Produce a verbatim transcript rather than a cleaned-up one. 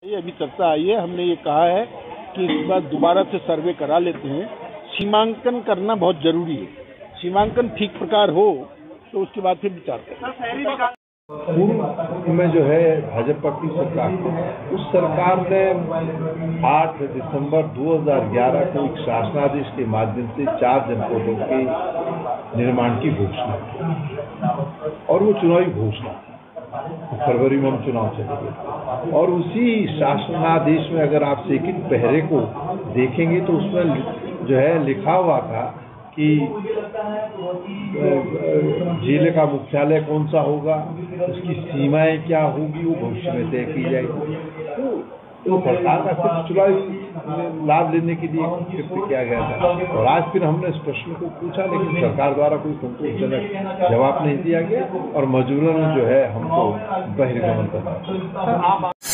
ये अभी चर्चा आई है। हमने ये कहा है कि इस बार दोबारा से सर्वे करा लेते हैं। सीमांकन करना बहुत जरूरी है। सीमांकन ठीक प्रकार हो तो उसके बाद फिर विचार करें। पूर्व में जो है भाजपा की सरकार, उस सरकार ने आठ दिसंबर दो हज़ार ग्यारह को एक शासनादेश के माध्यम से चार जनपदों के निर्माण की घोषणा की और वो चुनावी घोषणा फरवरी में हम चुनाव चले गए। और उसी शासनादेश में अगर आप सेकंड पहरे को देखेंगे तो उसमें जो है लिखा हुआ था कि जिले का मुख्यालय कौन सा होगा, उसकी सीमाएं क्या होगी, वो भविष्य में तय की जाएगी। तो, तो सरकार का सिर्फ चुनावी लाभ लेने के लिए कृत्य किया गया था। और आज फिर हमने इस प्रश्न को पूछा, लेकिन सरकार द्वारा कोई संतोषजनक जवाब नहीं दिया गया और मजबूरन जो है हमको बहिर्गमन करना।